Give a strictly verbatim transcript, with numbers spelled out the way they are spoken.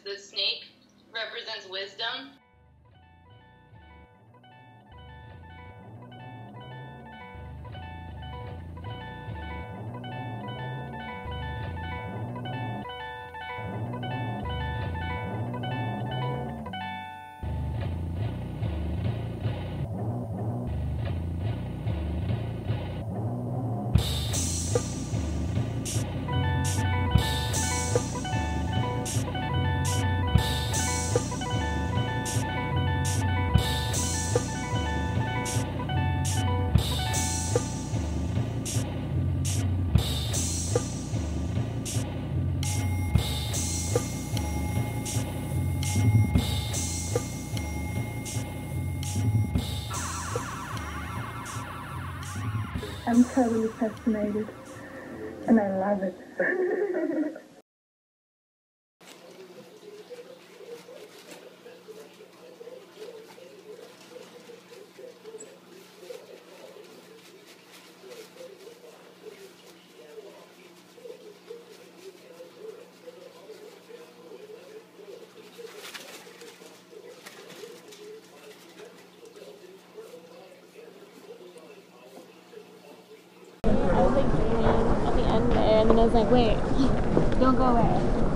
the snake represents wisdom. I'm totally fascinated, and I love it. I was like dreaming at the end there, and then I was like, wait, don't go away.